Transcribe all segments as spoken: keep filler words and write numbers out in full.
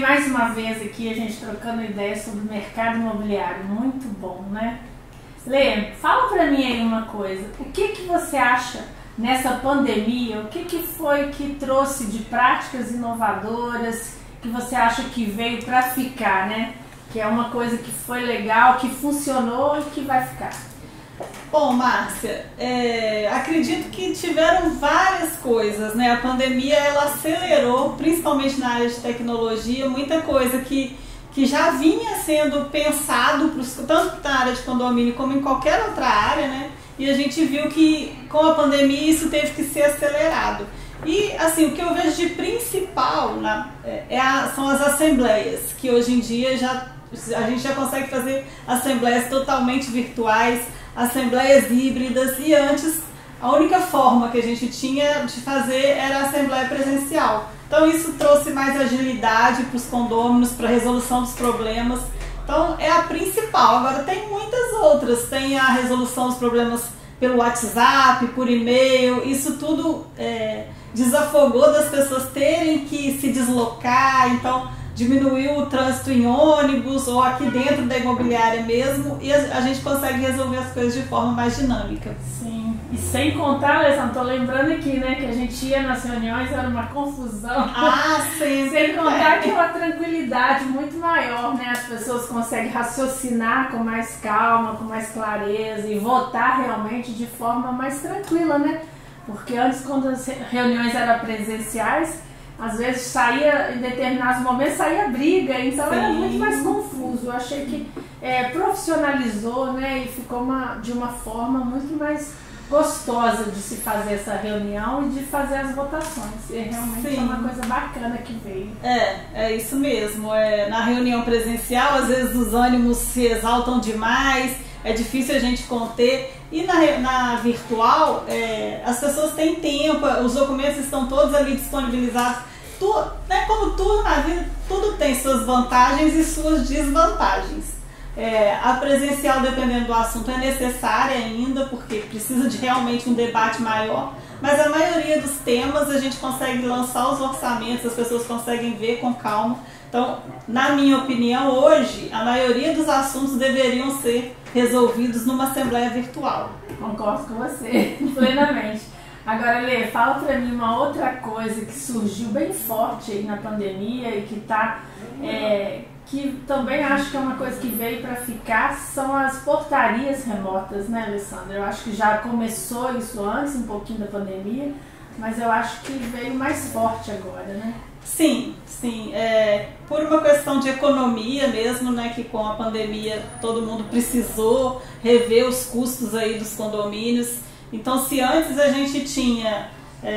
mais uma vez aqui, a gente trocando ideias sobre o mercado imobiliário. Muito bom, né? Lê, fala pra mim aí uma coisa. O que que você acha nessa pandemia? O que que foi que trouxe de práticas inovadoras que você acha que veio pra ficar, né? Que é uma coisa que foi legal, que funcionou e que vai ficar. Bom, Márcia, é, acredito que tiveram várias coisas, né? A pandemia, ela acelerou, principalmente na área de tecnologia, muita coisa que, que já vinha sendo pensado, pros, tanto na área de condomínio como em qualquer outra área, né? E a gente viu que com a pandemia isso teve que ser acelerado. E assim, o que eu vejo de principal na, é a, são as assembleias, que hoje em dia já, a gente já consegue fazer assembleias totalmente virtuais, assembleias híbridas, e antes a única forma que a gente tinha de fazer era a assembleia presencial. Então isso trouxe mais agilidade para os condôminos, para a resolução dos problemas. Então é a principal. Agora tem muitas outras, tem a resolução dos problemas pelo WhatsApp, por e-mail, isso tudo é, desafogou das pessoas terem que se deslocar, então diminuiu o trânsito em ônibus ou aqui dentro da imobiliária mesmo, e a, a gente consegue resolver as coisas de forma mais dinâmica. Sim, e sem contar, Alessandra, tô lembrando aqui, né, que a gente ia nas reuniões, era uma confusão. Ah, sim. Sem contar que é uma tranquilidade muito maior, né, as pessoas conseguem raciocinar com mais calma, com mais clareza e votar realmente de forma mais tranquila, né, porque antes, quando as reuniões eram presenciais, às vezes saía, em determinados momentos, saía briga, então Sim. era muito mais confuso. Eu achei que é, profissionalizou, né, e ficou uma, de uma forma muito mais gostosa de se fazer essa reunião e de fazer as votações. E realmente Sim. é uma coisa bacana que veio. É, é isso mesmo. É, na reunião presencial, às vezes os ânimos se exaltam demais, é difícil a gente conter. E na, na virtual, é, as pessoas têm tempo, os documentos estão todos ali disponibilizados. Tu, né, como tudo na vida, tudo tem suas vantagens e suas desvantagens. É, a presencial, dependendo do assunto, é necessária ainda, porque precisa de realmente um debate maior. Mas a maioria dos temas a gente consegue lançar os orçamentos, as pessoas conseguem ver com calma. Então, na minha opinião, hoje, a maioria dos assuntos deveriam ser resolvidos numa assembleia virtual. Concordo com você, plenamente. Agora, Lê, fala pra mim uma outra coisa que surgiu bem forte aí na pandemia e que tá, é, que também acho que é uma coisa que veio para ficar, são as portarias remotas, né, Alessandra? Eu acho que já começou isso antes, um pouquinho da pandemia, mas eu acho que veio mais forte agora, né? Sim, sim. É, por uma questão de economia mesmo, né, que com a pandemia todo mundo precisou rever os custos aí dos condomínios. Então, se antes a gente tinha,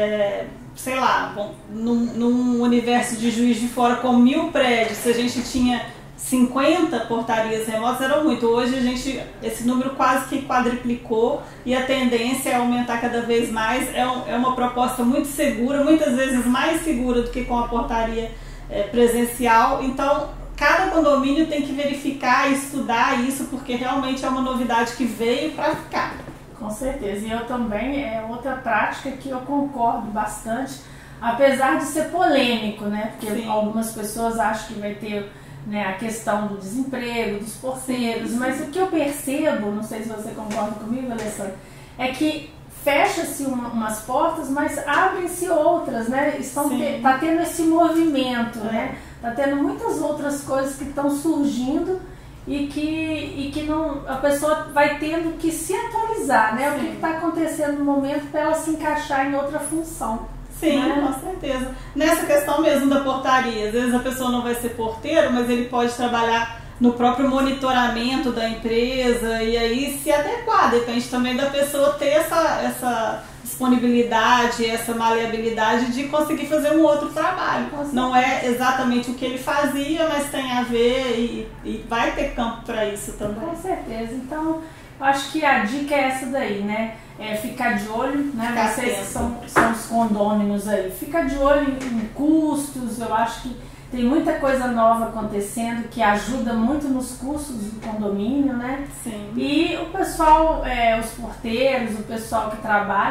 é, sei lá, bom, num, num universo de Juiz de Fora com mil prédios, se a gente tinha cinquenta portarias remotas, era muito. Hoje a gente, esse número quase que quadriplicou e a tendência é aumentar cada vez mais. É, um, é uma proposta muito segura, muitas vezes mais segura do que com a portaria é, presencial. Então, cada condomínio tem que verificar e estudar isso, porque realmente é uma novidade que veio para ficar. Com certeza, e eu também, é outra prática que eu concordo bastante, apesar de ser polêmico, né? Porque Sim. algumas pessoas acham que vai ter, né, a questão do desemprego, dos porteiros, mas o que eu percebo, não sei se você concorda comigo, Alessandra, é que fecha-se uma, umas portas, mas abrem-se outras, né? Estão te, tá tendo esse movimento, é. né? Tá tendo muitas outras coisas que estão surgindo e que, e que não, a pessoa vai tendo que se atualizar, né? Sim. O que está acontecendo no momento para ela se encaixar em outra função. Sim, né? Com certeza. Nessa questão mesmo da portaria, às vezes a pessoa não vai ser porteiro, mas ele pode trabalhar no próprio monitoramento da empresa e aí se adequar, depende também da pessoa ter essa, essa disponibilidade, essa maleabilidade de conseguir fazer um outro trabalho. Não é exatamente o que ele fazia, mas tem a ver e, e vai ter campo para isso também. Com certeza. Então, eu acho que a dica é essa daí, né? É ficar de olho, né? Ficar Vocês atento. são, são os condôminos aí. Fica de olho em, em custos, eu acho que tem muita coisa nova acontecendo que ajuda muito nos custos do condomínio, né? Sim. E o pessoal, é, os porteiros, o pessoal que trabalha,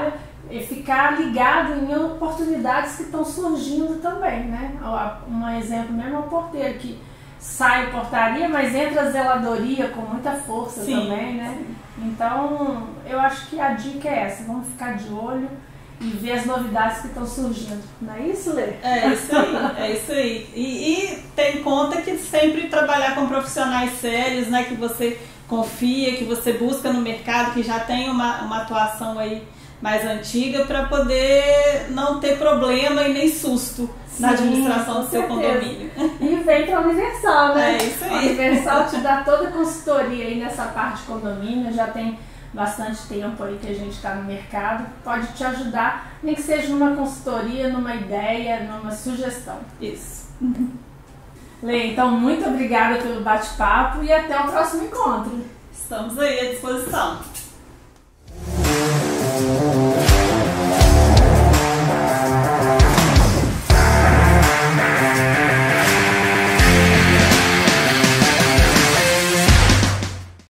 e ficar ligado em oportunidades que estão surgindo também, né? Um exemplo mesmo é o porteiro que sai portaria, mas entra a zeladoria com muita força. Sim, também, né? Sim. Então, eu acho que a dica é essa, vamos ficar de olho e ver as novidades que estão surgindo. Não é isso, Lê? É isso aí, é isso aí. E, e tem conta que sempre trabalhar com profissionais sérios, né? Que você confia, que você busca no mercado, que já tem uma, uma atuação aí mais antiga, para poder não ter problema e nem susto. Sim, na administração do seu condomínio. E vem para a Universal, né? É isso aí. A Universal te dá toda a consultoria aí nessa parte de condomínio, já tem bastante tempo aí que a gente está no mercado, pode te ajudar, nem que seja numa consultoria, numa ideia, numa sugestão. Isso. Lê, então muito obrigada pelo bate-papo e até o próximo encontro. Estamos aí à disposição.